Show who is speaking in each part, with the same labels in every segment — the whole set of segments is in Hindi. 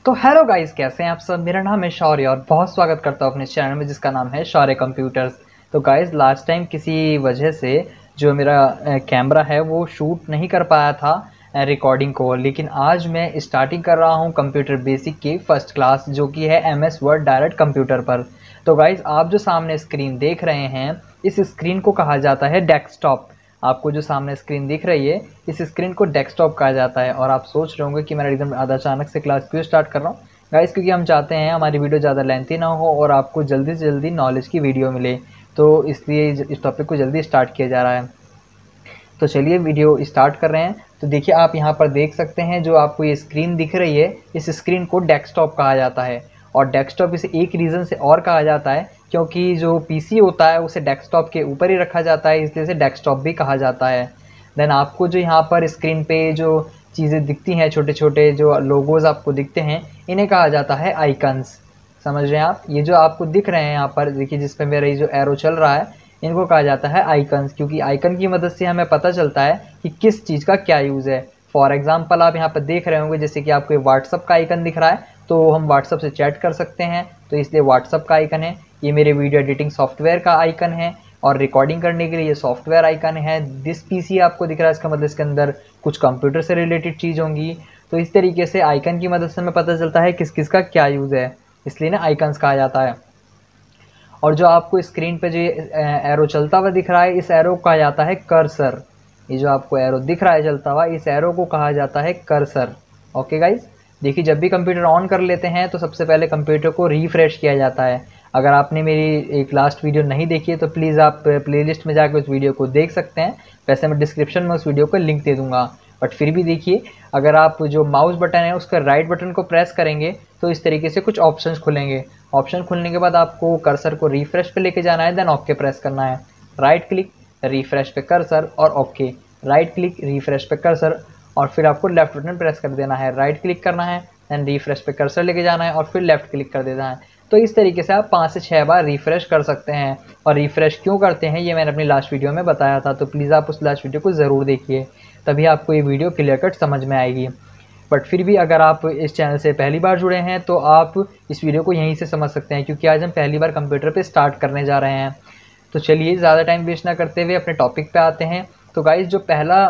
Speaker 1: तो हेलो गाइस, कैसे हैं आप सब। मेरा नाम है शौर्य और बहुत स्वागत करता हूँ अपने चैनल में जिसका नाम है शौर्य कंप्यूटर्स। तो गाइस, लास्ट टाइम किसी वजह से जो मेरा कैमरा है वो शूट नहीं कर पाया था रिकॉर्डिंग को, लेकिन आज मैं स्टार्टिंग कर रहा हूँ कंप्यूटर बेसिक की फर्स्ट क्लास जो कि है एमएस वर्ड डायरेक्ट कंप्यूटर पर। तो गाइस, आप जो सामने स्क्रीन देख रहे हैं इस स्क्रीन को कहा जाता है डेस्कटॉप। आपको जो सामने स्क्रीन दिख रही है इस स्क्रीन को डेस्कटॉप कहा जाता है। और आप सोच रहे होंगे कि मैं एकदम आधा अचानक से क्लास क्यों स्टार्ट कर रहा हूँ। गाइस, क्योंकि हम चाहते हैं हमारी वीडियो ज़्यादा लेंथी ना हो और आपको जल्दी से जल्दी नॉलेज की वीडियो मिले, तो इसलिए इस टॉपिक को जल्दी स्टार्ट किया जा रहा है। तो चलिए वीडियो स्टार्ट कर रहे हैं। तो देखिए, आप यहाँ पर देख सकते हैं जो आपको ये स्क्रीन दिख रही है इस स्क्रीन को डेस्कटॉप कहा जाता है। और डेस्कटॉप इसे एक रीज़न से और कहा जाता है क्योंकि जो पीसी होता है उसे डेस्कटॉप के ऊपर ही रखा जाता है, इसलिए इसे डेस्कटॉप भी कहा जाता है। देन आपको जो यहाँ पर स्क्रीन पे जो चीज़ें दिखती हैं, छोटे छोटे जो लोगोज आपको दिखते हैं, इन्हें कहा जाता है आइकन्स। समझ रहे हैं आप। ये जो आपको दिख रहे हैं यहाँ पर देखिए, जिस पे मेरा ये जो एरो चल रहा है, इनको कहा जाता है आइकन्स, क्योंकि आइकन की मदद से हमें पता चलता है कि किस चीज़ का क्या यूज़ है। फॉर एग्जांपल, आप यहाँ पर देख रहे होंगे जैसे कि आपको व्हाट्सअप का आइकन दिख रहा है, तो हम व्हाट्सअप से चैट कर सकते हैं, तो इसलिए व्हाट्सअप का आइकन है। ये मेरे वीडियो एडिटिंग सॉफ्टवेयर का आइकन है और रिकॉर्डिंग करने के लिए ये सॉफ्टवेयर आइकन है। दिस पीसी आपको दिख रहा है, इसका मतलब इसके अंदर कुछ कंप्यूटर से रिलेटेड चीज़ होंगी। तो इस तरीके से आइकन की मदद से हमें पता चलता है किस किस का क्या यूज़ है, इसलिए ना आइकन्स कहा जाता है। और जो आपको स्क्रीन पे जो एरो चलता हुआ दिख रहा है, इस एरो को कहा जाता है कर्सर। ये जो आपको एरो दिख रहा है चलता हुआ, इस एरो को कहा जाता है कर्सर। ओके गाइज, देखिए जब भी कंप्यूटर ऑन कर लेते हैं तो सबसे पहले कंप्यूटर को रिफ्रेश किया जाता है। अगर आपने मेरी एक लास्ट वीडियो नहीं देखी है तो प्लीज़ आप प्लेलिस्ट में जाकर उस वीडियो को देख सकते हैं। वैसे मैं डिस्क्रिप्शन में उस वीडियो का लिंक दे दूंगा। बट फिर भी देखिए, अगर आप जो माउस बटन है उसका राइट बटन को प्रेस करेंगे तो इस तरीके से कुछ ऑप्शंस खुलेंगे। ऑप्शन खुलने के बाद आपको कर्सर को रिफ्रेश पे लेके जाना है, देन ओके प्रेस करना है। राइट क्लिक, रिफ्रेश पे कर्सर और ओके। राइट क्लिक, रिफ्रेश पे कर्सर और फिर आपको लेफ्ट बटन प्रेस कर देना है। राइट क्लिक करना है, देन रिफ्रेश पे कर्सर लेके जाना है और फिर लेफ्ट क्लिक कर देना है। तो इस तरीके से आप 5 से 6 बार रिफ्रेश कर सकते हैं। और रिफ्रेश क्यों करते हैं ये मैंने अपनी लास्ट वीडियो में बताया था, तो प्लीज़ आप उस लास्ट वीडियो को ज़रूर देखिए, तभी आपको ये वीडियो क्लियर कट समझ में आएगी। बट फिर भी अगर आप इस चैनल से पहली बार जुड़े हैं तो आप इस वीडियो को यहीं से समझ सकते हैं, क्योंकि आज हम पहली बार कंप्यूटर पे स्टार्ट करने जा रहे हैं। तो चलिए ज़्यादा टाइम वेस्ट ना करते हुए अपने टॉपिक पे आते हैं। तो गाइज, जो पहला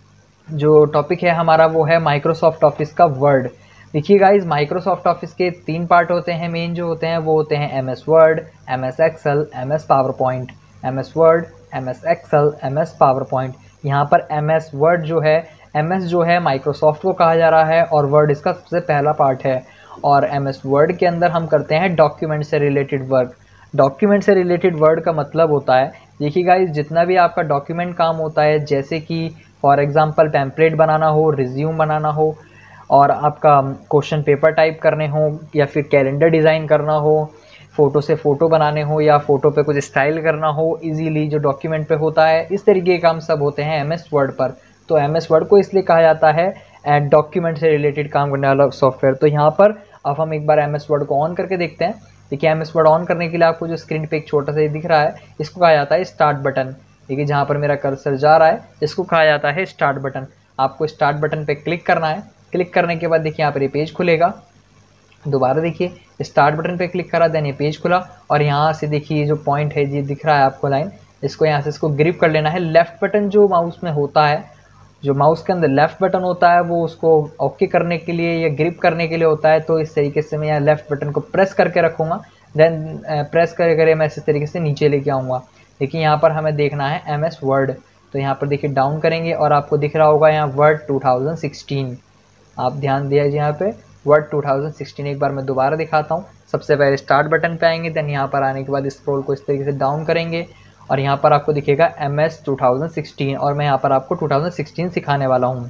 Speaker 1: जो टॉपिक है हमारा वो है माइक्रोसॉफ्ट ऑफिस का वर्ड। देखिए गाइज, माइक्रोसॉफ्ट ऑफिस के 3 पार्ट होते हैं मेन, जो होते हैं वो होते हैं M S word, M S Excel, M S PowerPoint. M S word, M S Excel, M S PowerPoint. यहाँ पर एम एस वर्ड जो है, एम एस जो है माइक्रोसॉफ्ट को कहा जा रहा है और वर्ड इसका सबसे पहला पार्ट है। और एम एस वर्ड के अंदर हम करते हैं डॉक्यूमेंट से रिलेटेड वर्क। डॉक्यूमेंट से रिलेटेड वर्ड का मतलब होता है, देखिए गाइज, जितना भी आपका डॉक्यूमेंट काम होता है, जैसे कि फॉर एग्जांपल पैम्पलेट बनाना हो, रिज्यूम बनाना हो, और आपका क्वेश्चन पेपर टाइप करने हो, या फिर कैलेंडर डिज़ाइन करना हो, फ़ोटो से फ़ोटो बनाने हो, या फ़ोटो पे कुछ स्टाइल करना हो इजीली जो डॉक्यूमेंट पे होता है, इस तरीके के काम सब होते हैं एम एस वर्ड पर। तो एम एस वर्ड को इसलिए कहा जाता है डॉक्यूमेंट से रिलेटेड काम करने वाला सॉफ्टवेयर। तो यहाँ पर अब हम एक बार एम एस वर्ड को ऑन करके देखते हैं। देखिए, एम एस वर्ड ऑन करने के लिए आपको जो स्क्रीन पे एक छोटा सा दिख रहा है, इसको कहा जाता है स्टार्ट बटन। देखिए, जहाँ पर मेरा कर्सर जा रहा है इसको कहा जाता है स्टार्ट बटन। आपको स्टार्ट बटन पे क्लिक करना है। क्लिक करने के बाद देखिए यहाँ पर ये पेज खुलेगा। दोबारा देखिए, स्टार्ट बटन पे क्लिक करा, देन ये पेज खुला और यहाँ से देखिए जो पॉइंट है ये दिख रहा है आपको लाइन, इसको यहाँ से इसको ग्रिप कर लेना है। लेफ्ट बटन जो माउस में होता है, जो माउस के अंदर लेफ्ट बटन होता है, वो उसको ओके करने के लिए या ग्रिप करने के लिए होता है। तो इस तरीके से मैं यहाँ लेफ्ट बटन को प्रेस करके रखूँगा, देन प्रेस करे मैं इस तरीके से नीचे लेके आऊँगा। देखिए, यहाँ पर हमें देखना है एम एस वर्ड। तो यहाँ पर देखिए डाउन करेंगे और आपको दिख रहा होगा यहाँ वर्ड 2016। आप ध्यान दिया यहाँ पे वर्ड 2016। एक बार मैं दोबारा दिखाता हूँ। सबसे पहले स्टार्ट बटन पे आएंगे, देन यहाँ पर आने के बाद स्क्रॉल को इस तरीके से डाउन करेंगे और यहाँ पर आपको दिखेगा MS 2016 और मैं यहाँ पर आपको 2016 सिखाने वाला हूँ।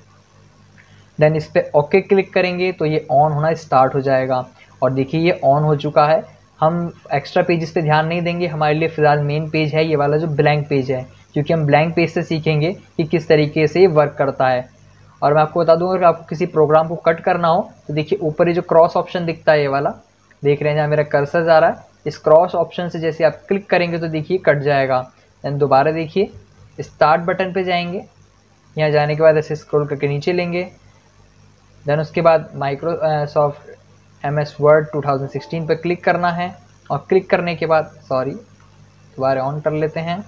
Speaker 1: देन इस पर ओके क्लिक करेंगे तो ये ऑन होना स्टार्ट हो जाएगा और देखिए ये ऑन हो चुका है। हम एक्स्ट्रा पेजेस पे ध्यान नहीं देंगे, हमारे लिए फ़िलहाल मेन पेज है ये वाला जो ब्लैंक पेज है, क्योंकि हम ब्लैंक पेज से सीखेंगे कि किस तरीके से ये वर्क करता है। और मैं आपको बता दूंगा कि आपको किसी प्रोग्राम को कट करना हो तो देखिए ऊपर ये जो क्रॉस ऑप्शन दिखता है, ये वाला देख रहे हैं जहाँ मेरा कर्सर जा रहा है, इस क्रॉस ऑप्शन से जैसे आप क्लिक करेंगे तो देखिए कट जाएगा। देन दोबारा देखिए स्टार्ट बटन पे जाएंगे, यहाँ जाने के बाद ऐसे स्क्रॉल करके नीचे लेंगे। देन उसके बाद माइक्रोसॉफ्ट MS वर्ड 2016 पे क्लिक करना है और क्लिक करने के बाद दोबारा ऑन कर लेते हैं।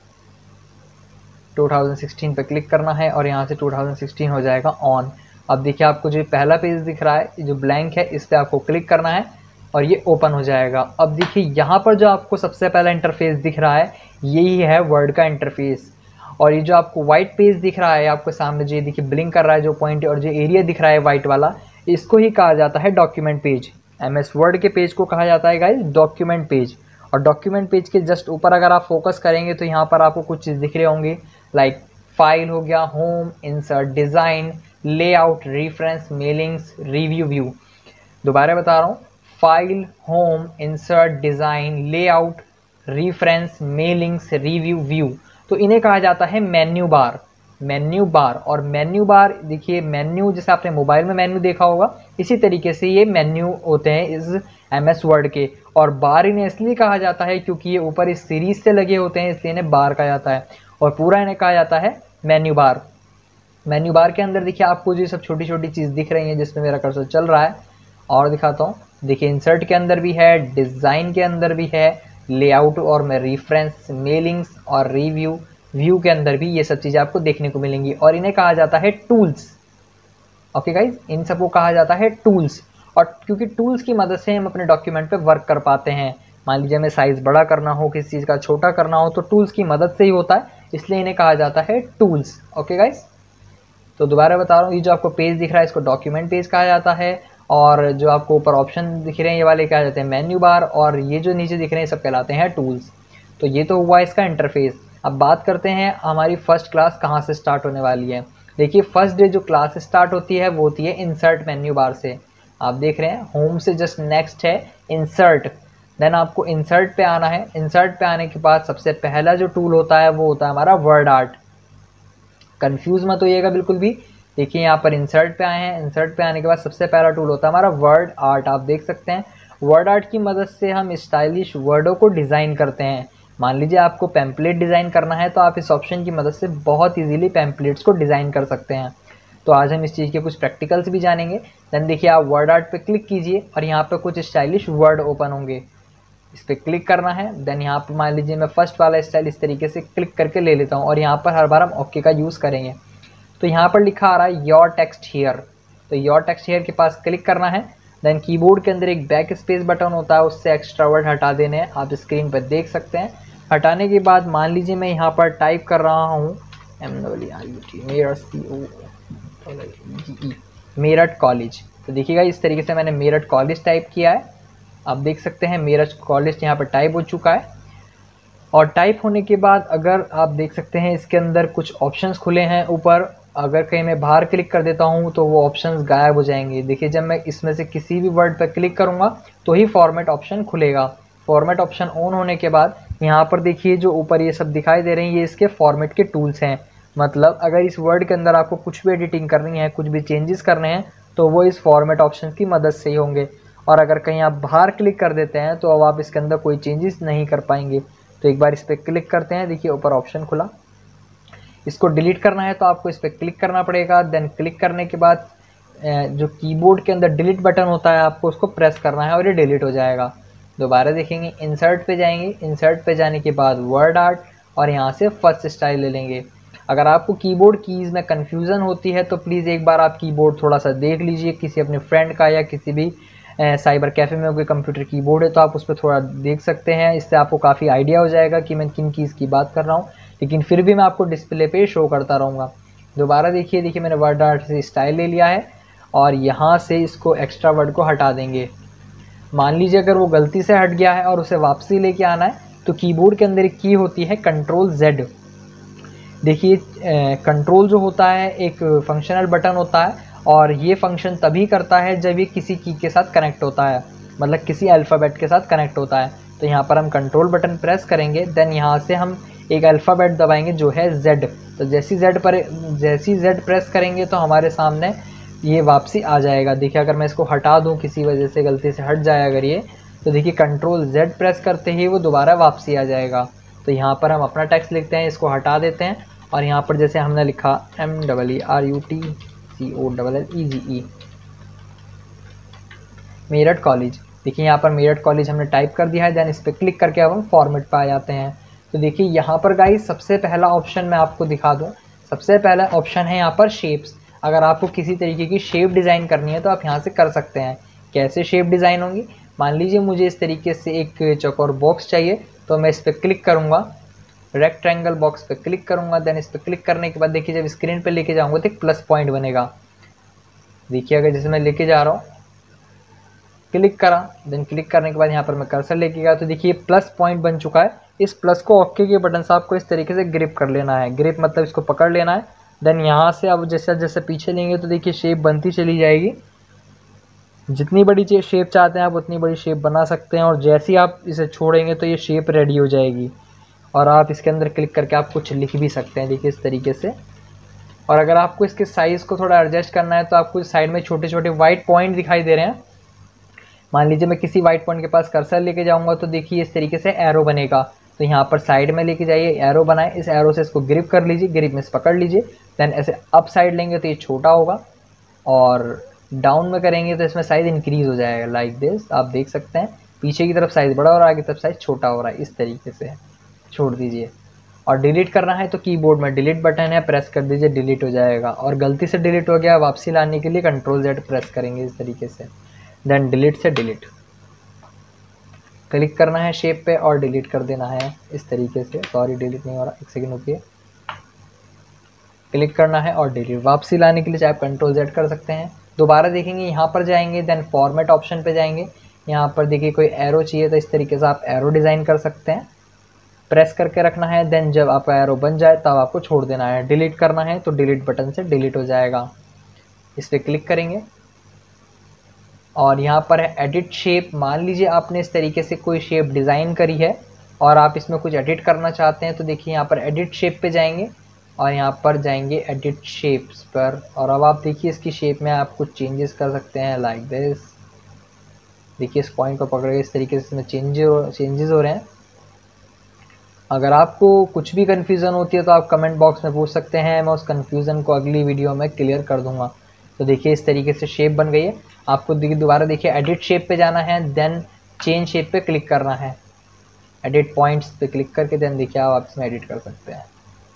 Speaker 1: 2016 पे क्लिक करना है और यहाँ से 2016 हो जाएगा ऑन। अब देखिए आपको जो पहला पेज दिख रहा है जो ब्लैंक है इस पर आपको क्लिक करना है और ये ओपन हो जाएगा। अब देखिए यहाँ पर जो आपको सबसे पहला इंटरफेस दिख रहा है यही है वर्ड का इंटरफेस। और ये जो आपको वाइट पेज दिख रहा है आपको सामने जो देखिए ब्लिंक कर रहा है जो पॉइंट और जो एरिया दिख रहा है वाइट वाला, इसको ही कहा जाता है डॉक्यूमेंट पेज। MS वर्ड के पेज को कहा जाता है गाइस डॉक्यूमेंट पेज। और डॉक्यूमेंट पेज के जस्ट ऊपर अगर आप फोकस करेंगे तो यहाँ पर आपको कुछ चीज़ दिख रहे होंगे, लाइक फाइल हो गया, home, insert, design, layout, reference, mailings, review, view. दोबारा बता रहा हूँ, file, home, insert, design, layout, reference, mailings, review, view. तो इन्हें कहा जाता है मेन्यू बार। मेन्यू बार और मेन्यू बार देखिए मेन्यू जैसे आपने मोबाइल में मेन्यू देखा होगा इसी तरीके से ये मेन्यू होते हैं इस MS वर्ड के। और बार इन्हें इसलिए कहा जाता है क्योंकि ये ऊपर इस सीरीज से लगे होते हैं इसलिए इन्हें बार कहा जाता है और पूरा इन्हें कहा जाता है मेन्यू बार। मेन्यू बार के अंदर देखिए आपको जो सब छोटी छोटी चीज़ दिख रही है जिसमें मेरा कर्सर चल रहा है और दिखाता हूँ। देखिए इंसर्ट के अंदर भी है, डिज़ाइन के अंदर भी है, लेआउट और मैं रेफरेंस, मेलिंग्स और रिव्यू, व्यू के अंदर भी ये सब चीज़ें आपको देखने को मिलेंगी और इन्हें कहा जाता है टूल्स। ओके गाइज, इन सबको कहा जाता है टूल्स। और क्योंकि टूल्स की मदद से हम अपने डॉक्यूमेंट पे वर्क कर पाते हैं। मान लीजिए हमें साइज़ बड़ा करना हो, किसी चीज़ का छोटा करना हो तो टूल्स की मदद से ही होता है, इसलिए इन्हें कहा जाता है टूल्स। ओके गाइज, तो दोबारा बता रहा हूँ, ये जो आपको पेज दिख रहा है इसको डॉक्यूमेंट पेज कहा जाता है और जो आपको ऊपर ऑप्शन दिख रहे हैं ये वाले कहा जाते हैं मेन्यू बार और ये जो नीचे दिख रहे हैं सब कहलाते हैं टूल्स। तो ये तो हुआ इसका इंटरफेस। अब बात करते हैं हमारी फर्स्ट क्लास कहाँ से स्टार्ट होने वाली है। देखिए फर्स्ट डे जो क्लास स्टार्ट होती है वो होती है इंसर्ट मेन्यू बार से। आप देख रहे हैं होम से जस्ट नेक्स्ट है इंसर्ट, देन आपको इंसर्ट पे आना है। इंसर्ट पे आने के बाद सबसे पहला जो टूल होता है वो होता है हमारा वर्ड आर्ट। कंफ्यूज मत होइएगा बिल्कुल भी। देखिए यहाँ पर इंसर्ट पे आए हैं, इंसर्ट पे आने के बाद सबसे पहला टूल होता है हमारा वर्ड आर्ट। आप देख सकते हैं वर्ड आर्ट की मदद से हम स्टाइलिश वर्डों को डिज़ाइन करते हैं। मान लीजिए आपको पैम्पलेट डिज़ाइन करना है तो आप इस ऑप्शन की मदद से बहुत इजीली पैम्पलेट्स को डिज़ाइन कर सकते हैं। तो आज हम इस चीज़ के कुछ प्रैक्टिकल्स भी जानेंगे। देन देखिए आप वर्ड आर्ट पे क्लिक कीजिए और यहाँ पे कुछ स्टाइलिश वर्ड ओपन होंगे, इस पर क्लिक करना है। देन यहाँ पर मान लीजिए मैं फर्स्ट वाला स्टाइल इस तरीके से क्लिक करके ले लेता हूँ और यहाँ पर हर बार हम ओके का यूज़ करेंगे। तो यहाँ पर लिखा आ रहा है योर टेक्स्ट हियर, तो योर टेक्स्ट हियर के पास क्लिक करना है। देन कीबोर्ड के अंदर एक बैक स्पेस बटन होता है, उससे एक्स्ट्रा वर्ड हटा देने हैं, आप स्क्रीन पर देख सकते हैं। हटाने के बाद मान लीजिए मैं यहाँ पर टाइप कर रहा हूँ मेरठ कॉलेज। तो देखिएगा इस तरीके से मैंने मेरठ कॉलेज टाइप किया है। आप देख सकते हैं मेरठ कॉलेज यहाँ पर टाइप हो चुका है। और टाइप होने के बाद अगर आप देख सकते हैं इसके अंदर कुछ ऑप्शंस खुले हैं ऊपर, अगर कहीं मैं बाहर क्लिक कर देता हूं तो वो ऑप्शंस गायब हो जाएंगे। देखिए जब मैं इसमें से किसी भी वर्ड पर क्लिक करूंगा तो ही फॉर्मेट ऑप्शन खुलेगा। फॉर्मेट ऑप्शन ऑन होने के बाद यहाँ पर देखिए जो ऊपर ये सब दिखाई दे रहे हैं ये इसके फॉर्मेट के टूल्स हैं। मतलब अगर इस वर्ड के अंदर आपको कुछ भी एडिटिंग करनी है, कुछ भी चेंजेस करने हैं तो वो इस फॉर्मेट ऑप्शन की मदद से ही होंगे। और अगर कहीं आप बाहर क्लिक कर देते हैं तो अब आप इसके अंदर कोई चेंजेस नहीं कर पाएंगे। तो एक बार इस पर क्लिक करते हैं, देखिए ऊपर ऑप्शन खुला। इसको डिलीट करना है तो आपको इस पर क्लिक करना पड़ेगा। देन क्लिक करने के बाद जो कीबोर्ड के अंदर डिलीट बटन होता है आपको उसको प्रेस करना है और ये डिलीट हो जाएगा। दोबारा देखेंगे, इंसर्ट पे जाएंगे, इंसर्ट पे जाने के बाद वर्ड आर्ट और यहाँ से फर्स्ट स्टाइल ले लेंगे। अगर आपको कीबोर्ड कीज़ में कन्फ्यूज़न होती है तो प्लीज़ एक बार आप कीबोर्ड थोड़ा सा देख लीजिए, किसी अपने फ्रेंड का या किसी भी साइबर कैफ़े में कोई कंप्यूटर कीबोर्ड है तो आप उस पर थोड़ा देख सकते हैं। इससे आपको काफ़ी आइडिया हो जाएगा कि मैं किन कीज़ की बात कर रहा हूँ, लेकिन फिर भी मैं आपको डिस्प्ले पे शो करता रहूँगा। दोबारा देखिए मैंने वर्ड आर्ट से स्टाइल ले लिया है और यहाँ से इसको एक्स्ट्रा वर्ड को हटा देंगे। मान लीजिए अगर वो गलती से हट गया है और उसे वापसी लेके आना है तो कीबोर्ड के अंदर एक की होती है Ctrl+Z। देखिए कंट्रोल जो होता है एक फंक्शनल बटन होता है और ये फंक्शन तभी करता है जब ये किसी की के साथ कनेक्ट होता है, मतलब किसी अल्फ़ाबेट के साथ कनेक्ट होता है। तो यहाँ पर हम कंट्रोल बटन प्रेस करेंगे, देन यहाँ से हम एक अल्फ़ाबेट दबाएंगे जो है Z। तो जैसी Z प्रेस करेंगे तो हमारे सामने ये वापसी आ जाएगा। देखिए अगर मैं इसको हटा दूँ, किसी वजह से गलती से हट जाए अगर ये, तो देखिए Ctrl+Z प्रेस करते ही वो दोबारा वापसी आ जाएगा। तो यहाँ पर हम अपना टेक्स्ट लिखते हैं, इसको हटा देते हैं और यहाँ पर जैसे हमने लिखा MERUTCOLLEGE, मेरठ कॉलेज। देखिए यहाँ पर मेरठ कॉलेज हमने टाइप कर दिया है, देन इस पर क्लिक करके अब हम फॉर्मेट पे आ जाते हैं। तो देखिए यहाँ पर गाइस सबसे पहला ऑप्शन मैं आपको दिखा दूँ, सबसे पहला ऑप्शन है यहाँ पर शेप्स। अगर आपको किसी तरीके की शेप डिज़ाइन करनी है तो आप यहाँ से कर सकते हैं। कैसे शेप डिज़ाइन होंगी, मान लीजिए मुझे इस तरीके से एक चौकोर बॉक्स चाहिए, तो मैं इस पर क्लिक करूँगा, रेक्टेंगल बॉक्स पे क्लिक करूँगा, देन इस पर क्लिक करने के बाद देखिए जब स्क्रीन पे लेके जाऊँगा तो एक प्लस पॉइंट बनेगा। देखिए अगर जैसे मैं लेके जा रहा हूँ, क्लिक करा, देन क्लिक करने के बाद यहाँ पर मैं कर्सर लेके गया तो देखिए प्लस पॉइंट बन चुका है। इस प्लस को ओके के बटन से आपको इस तरीके से ग्रिप कर लेना है, ग्रिप मतलब इसको पकड़ लेना है। देन यहाँ से अब जैसे जैसे पीछे लेंगे तो देखिए शेप बनती चली जाएगी। जितनी बड़ी शेप चाहते हैं आप उतनी बड़ी शेप बना सकते हैं, और जैसे ही आप इसे छोड़ेंगे तो ये शेप रेडी हो जाएगी और आप इसके अंदर क्लिक करके आप कुछ लिख भी सकते हैं, देखिए इस तरीके से। और अगर आपको इसके साइज़ को थोड़ा एडजस्ट करना है तो आपको साइड में छोटे छोटे वाइट पॉइंट दिखाई दे रहे हैं। मान लीजिए मैं किसी वाइट पॉइंट के पास कर्सर लेके जाऊंगा तो देखिए इस तरीके से एरो बनेगा। तो यहाँ पर साइड में लेके जाइए, एरो बनाए, इस एरो से इसको ग्रिप कर लीजिए, ग्रिप में से पकड़ लीजिए। देन ऐसे अप साइड लेंगे तो ये छोटा होगा, और डाउन में करेंगे तो इसमें साइज़ इंक्रीज़ हो जाएगा लाइक दिस। आप देख सकते हैं पीछे की तरफ साइज़ बड़ा हो रहा है, आगे तरफ साइज़ छोटा हो रहा है। इस तरीके से छोड़ दीजिए। और डिलीट करना है तो कीबोर्ड में डिलीट बटन है, प्रेस कर दीजिए, डिलीट हो जाएगा। और गलती से डिलीट हो गया, वापसी लाने के लिए Ctrl+Z प्रेस करेंगे इस तरीके से, देन डिलीट से डिलीट। क्लिक करना है शेप पे और डिलीट कर देना है इस तरीके से। सॉरी डिलीट नहीं हो रहा, एक सेकंड रुकिए। क्लिक करना है और डिलीट। वापसी लाने के लिए चाहे आप Ctrl+Z कर सकते हैं। दोबारा देखेंगे, यहाँ पर जाएंगे, देन फॉर्मेट ऑप्शन पे जाएंगे। यहाँ पर देखिए कोई एरो चाहिए तो इस तरीके से आप एरो डिज़ाइन कर सकते हैं, प्रेस करके रखना है। देन जब आपका एरो बन जाए तब आपको छोड़ देना है। डिलीट करना है तो डिलीट बटन से डिलीट हो जाएगा। इस पर क्लिक करेंगे और यहाँ पर है एडिट शेप। मान लीजिए आपने इस तरीके से कोई शेप डिज़ाइन करी है और आप इसमें कुछ एडिट करना चाहते हैं, तो देखिए यहाँ पर एडिट शेप पे जाएंगे और यहाँ पर जाएंगे एडिट शेप्स पर, और अब आप देखिए इसकी शेप में आप कुछ चेंजेस कर सकते हैं लाइक दिस। देखिए इस पॉइंट को पकड़ के इस तरीके से इसमें चेंजेस हो रहे हैं। अगर आपको कुछ भी कन्फ्यूज़न होती है तो आप कमेंट बॉक्स में पूछ सकते हैं, मैं उस कन्फ्यूज़न को अगली वीडियो में क्लियर कर दूंगा। तो देखिए इस तरीके से शेप बन गई है। आपको देखिए दोबारा देखिए एडिट शेप पे जाना है, देन चेंज शेप पे क्लिक करना है, एडिट पॉइंट्स पे क्लिक करके देन देखिए आप इसमें एडिट कर सकते हैं।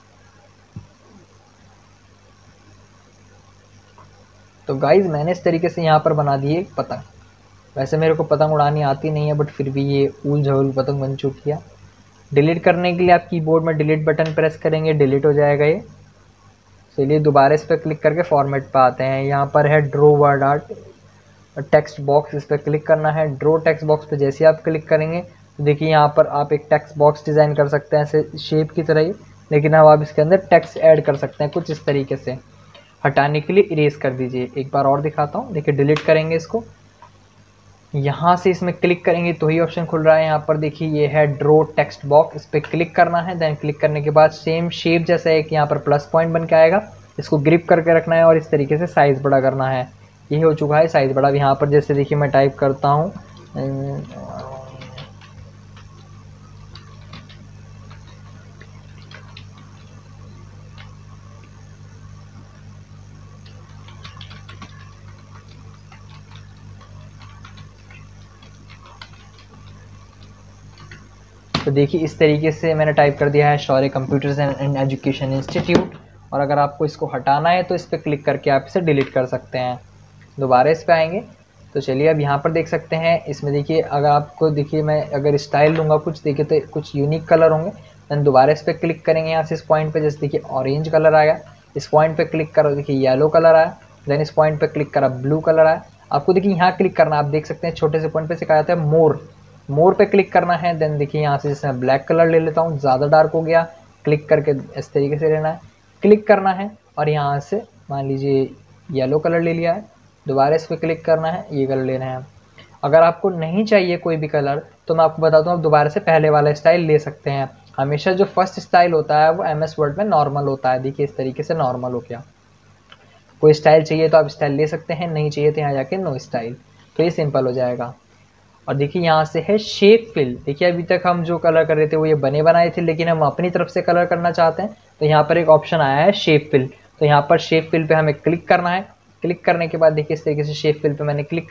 Speaker 1: तो गाइज मैंने इस तरीके से यहाँ पर बना दी है एक पतंग। वैसे मेरे को पतंग उड़ानी आती नहीं है, बट फिर भी ये ऊल झोल पतंग बन चुकी है। डिलीट करने के लिए आप कीबोर्ड में डिलीट बटन प्रेस करेंगे, डिलीट हो जाएगा ये। चलिए दोबारा इस पर क्लिक करके फॉर्मेट पे आते हैं। यहाँ पर है draw word art text box, इस पर क्लिक करना है। ड्रो टेक्स्ट बॉक्स पे जैसे आप क्लिक करेंगे तो देखिए यहाँ पर आप एक टेक्स्ट बॉक्स डिज़ाइन कर सकते हैं ऐसे शेप की तरह ही, लेकिन अब आप इसके अंदर टेक्स्ट ऐड कर सकते हैं कुछ इस तरीके से। हटाने के लिए इरेज कर दीजिए। एक बार और दिखाता हूँ, देखिए डिलीट करेंगे इसको, यहाँ से इसमें क्लिक करेंगे तो ही ऑप्शन खुल रहा है। यहाँ पर देखिए ये है ड्रो टेक्स्ट बॉक्स, इस पर क्लिक करना है। देन क्लिक करने के बाद सेम शेप जैसा एक यहाँ पर प्लस पॉइंट बन के आएगा, इसको ग्रिप करके रखना है और इस तरीके से साइज़ बड़ा करना है। ये हो चुका है साइज़ बड़ा। यहाँ पर जैसे देखिए मैं टाइप करता हूँ तो देखिए इस तरीके से मैंने टाइप कर दिया है Shaurya computers and education institute. और अगर आपको इसको हटाना है तो इस पर क्लिक करके आप इसे डिलीट कर सकते हैं। दोबारा इस पर आएंगे तो चलिए अब यहाँ पर देख सकते हैं, इसमें देखिए अगर आपको देखिए मैं अगर स्टाइल लूँगा कुछ देखिए तो कुछ यूनिक कलर होंगे। देन दोबारा इस पर क्लिक करेंगे, यहाँ से इस पॉइंट पे जैसे देखिए ऑरेंज कलर आया, इस पॉइंट पे क्लिक करो देखिए येलो कलर आया, देन इस पॉइंट पे क्लिक करा ब्लू कलर आया। आपको देखिए यहाँ क्लिक करना, आप देख सकते हैं छोटे से पॉइंट पे सिखाया जाता है मोर पे क्लिक करना है। देन देखिए यहाँ से जैसे मैं ब्लैक कलर ले लेता हूँ, ज़्यादा डार्क हो गया, क्लिक करके इस तरीके से लेना है, क्लिक करना है और यहाँ से मान लीजिए येलो कलर ले लिया है, दोबारा इस पर क्लिक करना है, ये कलर लेना है। अगर आपको नहीं चाहिए कोई भी कलर तो मैं आपको बताता हूँ, आप दोबारा से पहले वाला स्टाइल ले सकते हैं। हमेशा जो फर्स्ट स्टाइल होता है वो MS वर्ड में नॉर्मल होता है। देखिए इस तरीके से नॉर्मल हो गया। कोई स्टाइल चाहिए तो आप स्टाइल ले सकते हैं, नहीं चाहिए तो यहाँ जाके नो स्टाइल, तो ये सिंपल हो जाएगा। और देखिए यहाँ से है शेप फिल। देखिए अभी तक हम जो कलर कर रहे थे वो ये बने बनाए थे, लेकिन हम अपनी तरफ से कलर करना चाहते हैं तो यहाँ पर एक ऑप्शन आया है शेप फिल। तो यहाँ पर शेप फिल पे हमें क्लिक करना है। क्लिक करने के बाद देखिए इस तरीके से शेप फिल पे मैंने क्लिक करा,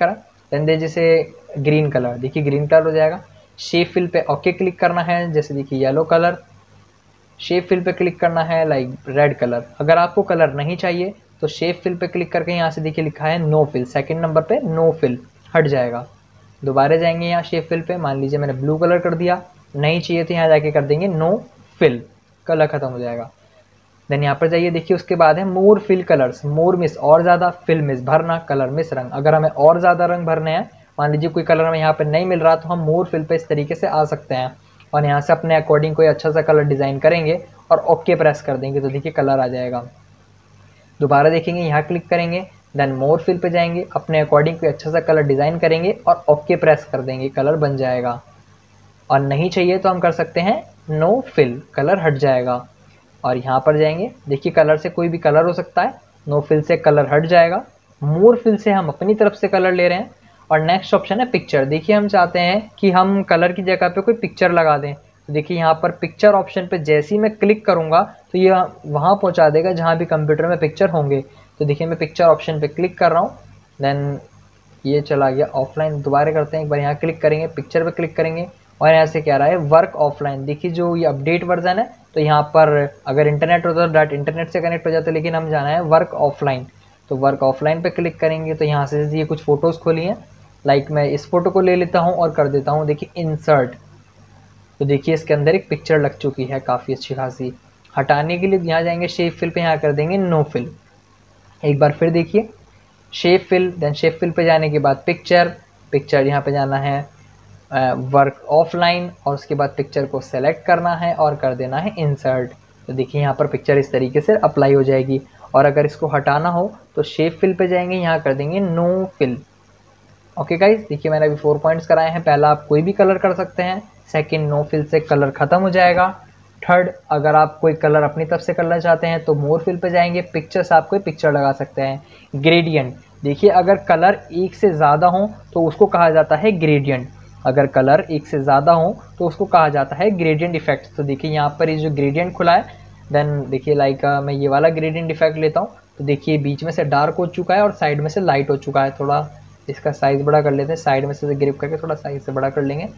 Speaker 1: देन दे जैसे ग्रीन कलर, देखिए ग्रीन कलर हो जाएगा। शेप फिल पे ओके क्लिक करना है, जैसे देखिए येलो कलर। शेप फिल पे क्लिक करना है लाइक रेड कलर। अगर आपको कलर नहीं चाहिए तो शेप फिल पे क्लिक करके यहाँ से देखिए लिखा है नो फिल, सेकंड नंबर पे नो फिल हट जाएगा। दोबारा जाएंगे यहाँ शेप फिल पे, मान लीजिए मैंने ब्लू कलर कर दिया, नहीं चाहिए तो यहाँ जाके कर देंगे नो फिल, कलर खत्म हो जाएगा। देन यहाँ पर जाइए, देखिए उसके बाद है more fill colours, more means और ज़्यादा, फिल मिस भरना, कलर मिस रंग। अगर हमें और ज़्यादा रंग भरने हैं, मान लीजिए कोई कलर हमें यहाँ पर नहीं मिल रहा, तो हम मोर फिल पे इस तरीके से आ सकते हैं और यहाँ से अपने अकॉर्डिंग कोई अच्छा सा कलर डिज़ाइन करेंगे और ओके प्रेस कर देंगे तो देखिए कलर आ जाएगा। दोबारा देखेंगे, यहाँ क्लिक करेंगे, देन मोर फिल पे जाएंगे, अपने अकॉर्डिंग कोई अच्छा सा कलर डिज़ाइन करेंगे और ओके प्रेस कर देंगे, कलर बन जाएगा। और नहीं चाहिए तो हम कर सकते हैं नो फिल, कलर हट जाएगा। और यहाँ पर जाएंगे, देखिए कलर से कोई भी कलर हो सकता है, नो फिल से कलर हट जाएगा, मोर फिल से हम अपनी तरफ से कलर ले रहे हैं। और नेक्स्ट ऑप्शन है पिक्चर। देखिए हम चाहते हैं कि हम कलर की जगह पे कोई पिक्चर लगा दें, तो देखिए यहाँ पर पिक्चर ऑप्शन पे जैसे ही मैं क्लिक करूँगा तो ये वहाँ पहुँचा देगा जहाँ भी कंप्यूटर में पिक्चर होंगे। तो देखिए मैं पिक्चर ऑप्शन पे क्लिक कर रहा हूँ, देन ये चला गया ऑफलाइन। दोबारा करते हैं, एक बार यहाँ क्लिक करेंगे, पिक्चर पे क्लिक करेंगे और यहाँ से कह रहा है वर्क ऑफलाइन। देखिए जो ये अपडेट वर्जन है, तो यहाँ पर अगर इंटरनेट होता तो डायरेक्ट इंटरनेट से कनेक्ट हो जाता, लेकिन हम जाना है वर्क ऑफलाइन। तो वर्क ऑफलाइन पे क्लिक करेंगे तो यहाँ से ये कुछ फ़ोटोज़ खोली हैं, लाइक मैं इस फोटो को ले लेता हूँ और कर देता हूँ देखिए इंसर्ट। तो देखिए इसके अंदर एक पिक्चर लग चुकी है काफ़ी अच्छी खासी। हटाने के लिए यहाँ जाएंगे शेप फिल पे, यहाँ कर देंगे नो फिल। एक बार फिर देखिए shape fill, then shape fill पे जाने के बाद पिक्चर, पिक्चर यहाँ पे जाना है वर्क ऑफलाइन और उसके बाद पिक्चर को सेलेक्ट करना है और कर देना है इंसर्ट। तो देखिए यहाँ पर पिक्चर इस तरीके से अप्लाई हो जाएगी। और अगर इसको हटाना हो तो शेप फिल पे जाएंगे, यहाँ कर देंगे नो फिल। ओके गाइज, देखिए मैंने अभी 4 पॉइंट्स कराए हैं। पहला, आप कोई भी कलर कर सकते हैं। सेकंड, नो फिल से कलर खत्म हो जाएगा। थर्ड, अगर आप कोई कलर अपनी तरफ से करना चाहते हैं तो मोर फिल पे जाएंगे, पिक्चर से आप कोई पिक्चर लगा सकते हैं। ग्रेडियंट, देखिए अगर कलर एक से ज़्यादा हो तो उसको कहा जाता है ग्रेडियंट। अगर कलर एक से ज़्यादा हो तो उसको कहा जाता है ग्रेडियंट इफेक्ट। तो देखिए यहाँ पर ये जो ग्रेडियंट खुला है, देन देखिए लाइक मैं ये वाला ग्रेडियंट इफेक्ट लेता हूँ, तो देखिए बीच में से डार्क हो चुका है और साइड में से लाइट हो चुका है। थोड़ा इसका साइज़ बड़ा कर लेते हैं, साइड में से ग्रिप करके थोड़ा साइज से बड़ा कर लेंगे।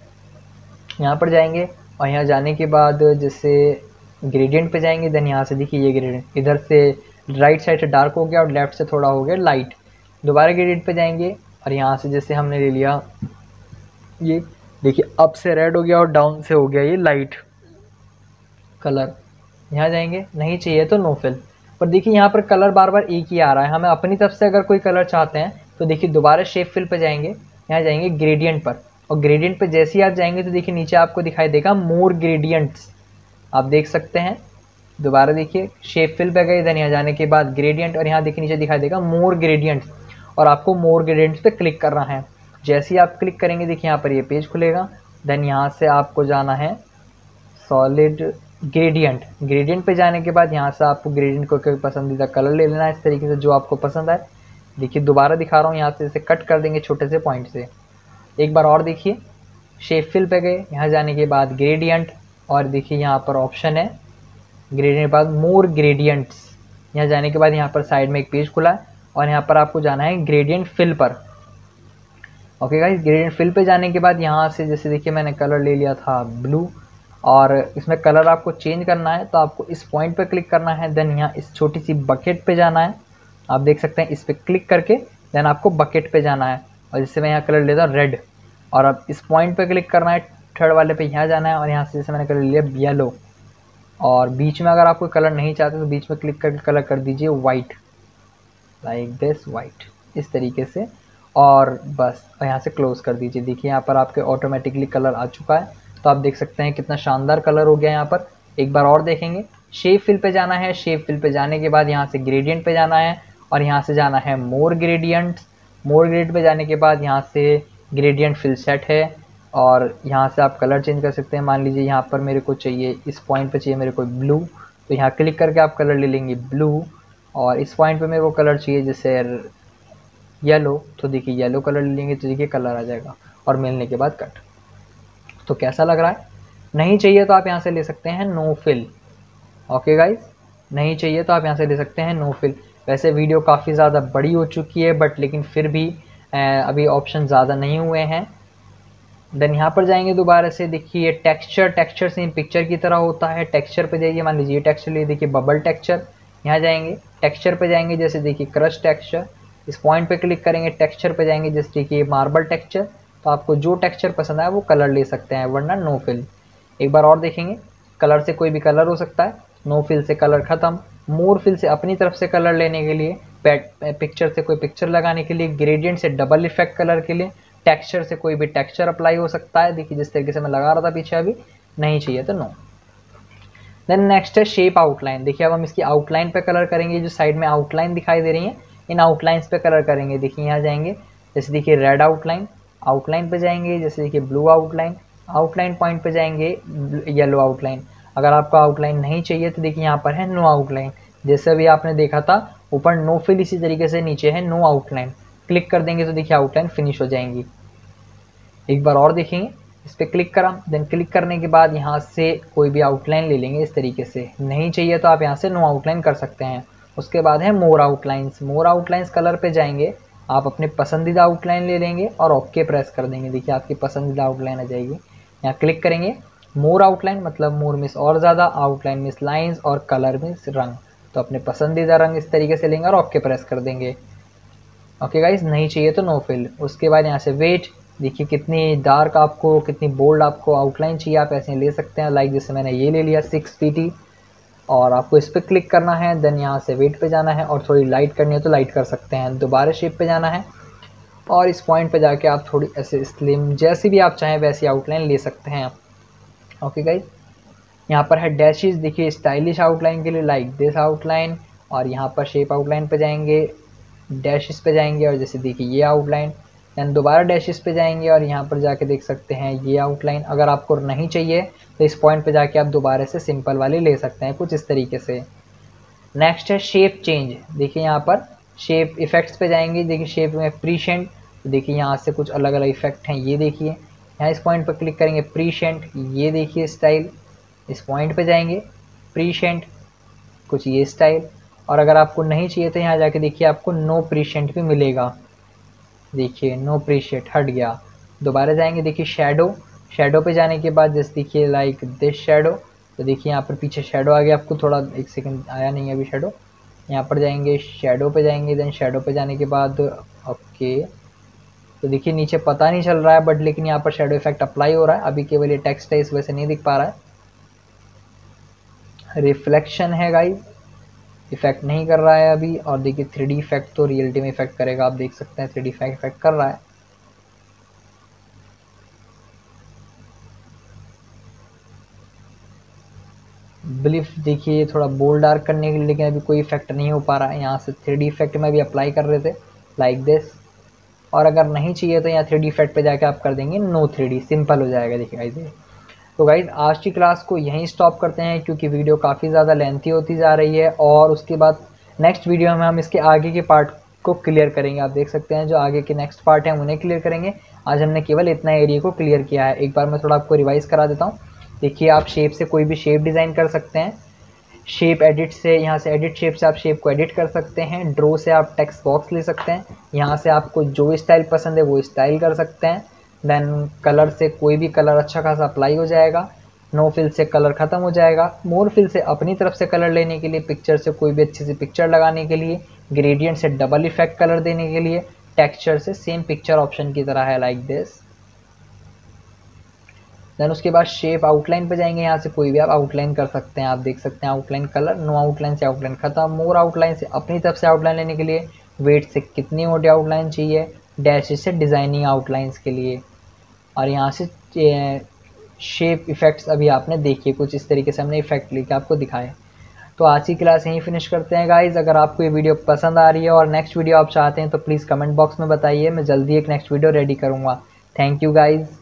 Speaker 1: यहाँ पर जाएंगे और यहाँ जाने के बाद जैसे ग्रेडियंट पे जाएंगे, देन यहाँ से देखिए ये ग्रेडियंट इधर से राइट साइड से डार्क हो गया और लेफ्ट से थोड़ा हो गया लाइट। दोबारा ग्रेडियंट पे जाएंगे और यहाँ से जैसे हमने ले लिया, ये देखिए अप से रेड हो गया और डाउन से हो गया ये लाइट कलर। यहाँ जाएंगे, नहीं चाहिए तो नो फिल। पर देखिए यहाँ पर कलर बार बार एक ही आ रहा है, हमें अपनी तरफ से अगर कोई कलर चाहते हैं तो देखिए दोबारा शेप फिल पे जाएंगे, यहाँ जाएंगे ग्रेडियंट पर और ग्रेडियंट पे जैसे ही आप जाएंगे तो देखिए नीचे आपको दिखाई देगा मोर ग्रेडियंट्स, आप देख सकते हैं। दोबारा देखिए शेप फिल पे गए, देन यहाँ जाने के बाद ग्रेडियंट और यहाँ देखिए नीचे दिखाई देगा मोर ग्रेडियंट्स और आपको मोर ग्रेडियंट्स पे क्लिक करना है। जैसे ही आप क्लिक करेंगे देखिए यहाँ पर ये पेज खुलेगा, देन यहाँ से आपको जाना है सॉलिड ग्रेडियंट। ग्रेडियंट पे जाने के बाद यहाँ से आपको ग्रेडियंट को कोई पसंदीदा कलर ले लेना है इस तरीके से जो आपको पसंद आए। देखिए दोबारा दिखा रहा हूँ, यहाँ से इसे कट कर देंगे छोटे से पॉइंट से। एक बार और देखिए, शेप फिल पे गए, यहाँ जाने के बाद ग्रेडियंट और देखिए यहाँ पर ऑप्शन है ग्रेडियंट के बाद मोर ग्रेडियंट्स। यहाँ जाने के बाद यहाँ पर साइड में एक पेज खुला है और यहाँ पर आपको जाना है ग्रेडियंट फिल पर। ओके गाइस, ग्रेडियंट फिल पे जाने के बाद यहाँ से जैसे देखिए मैंने कलर ले लिया था ब्लू और इसमें कलर आपको चेंज करना है तो आपको इस पॉइंट पे क्लिक करना है, देन यहाँ इस छोटी सी बकेट पे जाना है। आप देख सकते हैं इस पे क्लिक करके देन आपको बकेट पे जाना है और जैसे मैं यहाँ कलर लेता हूँ रेड और अब इस पॉइंट पे क्लिक करना है, थर्ड वाले पे यहाँ जाना है और यहाँ से जैसे मैंने कलर लिया येलो और बीच में अगर आप कोई कलर नहीं चाहते तो बीच में क्लिक करके कलर कर दीजिए वाइट, लाइक दिस वाइट, इस तरीके से और बस यहाँ से क्लोज कर दीजिए। देखिए यहाँ पर आपके ऑटोमेटिकली कलर आ चुका है, तो आप देख सकते हैं कितना शानदार कलर हो गया यहाँ पर। एक बार और देखेंगे, शेप फिल पे जाना है, शेप फिल पे जाने के बाद यहाँ से ग्रेडियंट पे जाना है और यहाँ से जाना है मोर ग्रेडियंट्स। मोर ग्रेडियंट पे जाने के बाद यहाँ से ग्रेडियंट फिल सेट है और यहाँ से आप कलर चेंज कर सकते हैं। मान लीजिए यहाँ पर मेरे को चाहिए, इस पॉइंट पे चाहिए मेरे को ब्लू, तो यहाँ क्लिक करके आप कलर ले लेंगे ब्लू और इस पॉइंट पे मेरे को कलर चाहिए जैसे येलो, तो देखिए येलो कलर ले लेंगे तो देखिए कलर आ जाएगा और मिलने के बाद कट। तो कैसा लग रहा है? नहीं चाहिए तो आप यहाँ से ले सकते हैं नो फिल। ओके गाइज, नहीं चाहिए तो आप यहाँ से ले सकते हैं नो फिल। वैसे वीडियो काफ़ी ज़्यादा बड़ी हो चुकी है बट लेकिन फिर भी अभी ऑप्शन ज़्यादा नहीं हुए हैं। देन यहाँ पर जाएंगे दोबारा से, देखिए टेक्सचर, टेक्सचर सेम पिक्चर की तरह होता है। टेक्सचर पे जाइए, मान लीजिए टेक्सचर लिए, देखिए बबल टेक्सचर। यहाँ जाएंगे टेक्सचर पे जाएंगे, जैसे देखिए क्रश टेक्सचर, इस पॉइंट पे क्लिक करेंगे, टेक्सचर पे जाएंगे, जैसे देखिए मार्बल टेक्सचर। तो आपको जो टेक्सचर पसंद आए वो कलर ले सकते हैं, वरना नो फिल। एक बार और देखेंगे, कलर से कोई भी कलर हो सकता है, नो फिल से कलर खत्म। मोर फिल से अपनी तरफ से कलर लेने के लिए, पिक्चर से कोई पिक्चर लगाने के लिए, ग्रेडियंट से डबल इफेक्ट कलर के लिए, टेक्सचर से कोई भी टेक्सचर अप्लाई हो सकता है। देखिए जिस तरीके से मैं लगा रहा था पीछे, अभी नहीं चाहिए तो नो। देन नेक्स्ट है शेप आउटलाइन। देखिए अब हम इसकी आउटलाइन पे कलर करेंगे, जो साइड में आउटलाइन दिखाई दे रही है इन आउटलाइंस पे कलर करेंगे। देखिए यहाँ जाएंगे, जैसे देखिए रेड आउटलाइन, आउटलाइन पे जाएंगे, जैसे देखिए ब्लू आउटलाइन, आउटलाइन पॉइंट पे जाएंगे येलो आउटलाइन। अगर आपको आउटलाइन नहीं चाहिए तो देखिए यहाँ पर है नो आउटलाइन। जैसे अभी आपने देखा था ऊपर नो फिल, इसी तरीके से नीचे है नो आउटलाइन। क्लिक कर देंगे तो देखिए आउटलाइन फिनिश हो जाएंगी। एक बार और देखेंगे, इस पर क्लिक करा, देन क्लिक करने के बाद यहाँ से कोई भी आउटलाइन ले लेंगे इस तरीके से। नहीं चाहिए तो आप यहाँ से नो आउटलाइन कर सकते हैं। उसके बाद है more outlines. More outlines colour पे जाएंगे, आप अपने पसंदीदा आउटलाइन ले लेंगे और ओके प्रेस कर देंगे। देखिए आपकी पसंदीदा आउटलाइन आ जाएगी। यहाँ क्लिक करेंगे, मोर आउटलाइन मतलब मोर मीन्स और ज़्यादा, आउटलाइन मीन्स लाइन्स, और कलर मीन्स रंग। तो अपने पसंदीदा रंग इस तरीके से लेंगे और ओके प्रेस कर देंगे। ओके गाइज, नहीं चाहिए तो नो फिल। उसके बाद यहाँ से वेट, देखिए कितनी डार्क आपको, कितनी बोल्ड आपको आउटलाइन चाहिए, आप ऐसे ले सकते हैं। लाइक जैसे मैंने ये ले लिया 6 pt, और आपको इस पर क्लिक करना है। देन यहाँ से वेट पे जाना है, और थोड़ी लाइट करनी है तो लाइट कर सकते हैं। दोबारा शेप पे जाना है, और इस पॉइंट पे जाके आप थोड़ी ऐसे स्लिम, जैसी भी आप चाहें वैसी आउटलाइन ले सकते हैं। ओके गाइज, यहाँ पर है डैशेस। देखिए स्टाइलिश आउटलाइन के लिए लाइक दिस आउटलाइन, और यहाँ पर शेप आउटलाइन पे जाएंगे, डैशेस पे जाएंगे, और जैसे देखिए ये आउटलाइन। देन दोबारा डैशेस पे जाएंगे, और यहाँ पर जाके देख सकते हैं ये आउटलाइन। अगर आपको नहीं चाहिए तो इस पॉइंट पे जाके आप दोबारा से सिंपल वाली ले सकते हैं, कुछ इस तरीके से। नेक्स्ट है शेप चेंज। देखिए यहाँ पर शेप इफेक्ट्स पे जाएंगे, देखिए शेप में प्रीशेंट। तो देखिए यहाँ से कुछ अलग अलग इफेक्ट हैं, ये देखिए यहाँ इस पॉइंट पर क्लिक करेंगे, प्रीशेंट, ये देखिए स्टाइल। इस पॉइंट पे जाएंगे, प्रीशेंट, कुछ ये स्टाइल। और अगर आपको नहीं चाहिए तो यहाँ जाके देखिए आपको नो प्रीशेंट भी मिलेगा। देखिए नो प्रीशेंट हट गया। दोबारा जाएंगे, देखिए शेडो, शेडो पे जाने के बाद जैसे देखिए लाइक दिस शेडो। तो देखिए यहाँ पर पीछे शेडो आ गया, आपको थोड़ा एक सेकंड आया नहीं है अभी शेडो। यहाँ पर जाएंगे, शेडो पे जाएंगे, देन शेडो पे जाने के बाद ओके। तो देखिए नीचे पता नहीं चल रहा है, बट लेकिन यहाँ पर शेडो इफेक्ट अप्लाई हो रहा है। अभी केवल ये टेक्स्ट है, इस वजह से नहीं दिख पा रहा है। रिफ्लेक्शन है गाइस, इफेक्ट नहीं कर रहा है अभी। और देखिए 3D इफेक्ट तो रियलिटी में इफेक्ट करेगा, आप देख सकते हैं 3D इफेक्ट कर रहा है। ब्लिफ देखिए थोड़ा बोल्ड डार्क करने के लिए, लेकिन अभी कोई इफेक्ट नहीं हो पा रहा है। यहाँ से 3D इफेक्ट में भी अप्लाई कर रहे थे लाइक दिस। और अगर नहीं चाहिए तो यहाँ 3D इफेक्ट पे जाके आप कर देंगे नो 3D, सिंपल हो जाएगा। देखिए गाइस, तो गाइज आज की क्लास को यहीं स्टॉप करते हैं, क्योंकि वीडियो काफ़ी ज़्यादा लेंथी होती जा रही है। और उसके बाद नेक्स्ट वीडियो में हम इसके आगे के पार्ट को क्लियर करेंगे। आप देख सकते हैं जो आगे के नेक्स्ट पार्ट हैं उन्हें क्लियर करेंगे। आज हमने केवल इतना एरिया को क्लियर किया है। एक बार मैं थोड़ा आपको रिवाइज करा देता हूँ। देखिए आप शेप से कोई भी शेप डिज़ाइन कर सकते हैं। शेप एडिट से, यहाँ से एडिट शेप से आप शेप को एडिट कर सकते हैं। ड्रो से आप टेक्स्ट बॉक्स ले सकते हैं, यहाँ से आपको जो स्टाइल पसंद है वो स्टाइल कर सकते हैं। देन कलर से कोई भी कलर अच्छा खासा अप्लाई हो जाएगा। नो फिल से कलर ख़त्म हो जाएगा। मोर फिल से अपनी तरफ से कलर लेने के लिए, पिक्चर से कोई भी अच्छी सी पिक्चर लगाने के लिए, ग्रेडियंट से डबल इफेक्ट कलर देने के लिए, टेक्सचर से सेम पिक्चर ऑप्शन की तरह है लाइक दिस। देन उसके बाद शेप आउटलाइन पे जाएंगे, यहाँ से कोई भी आप आउटलाइन कर सकते हैं। आप देख सकते हैं आउटलाइन कलर, नो आउटलाइन से आउटलाइन खत्म। मोर आउटलाइन से अपनी तरफ से आउटलाइन लेने के लिए, वेट से कितनी मोटी आउटलाइन चाहिए, डैश से डिज़ाइनिंग आउटलाइंस के लिए। और यहाँ से शेप इफ़ेक्ट्स अभी आपने देखिए, कुछ इस तरीके से हमने इफेक्ट लेके आपको दिखाए। तो आज की क्लास यहीं फिनिश करते हैं गाइज। अगर आपको ये वीडियो पसंद आ रही है और नेक्स्ट वीडियो आप चाहते हैं तो प्लीज़ कमेंट बॉक्स में बताइए, मैं जल्दी एक नेक्स्ट वीडियो रेडी करूँगा। Thank you guys.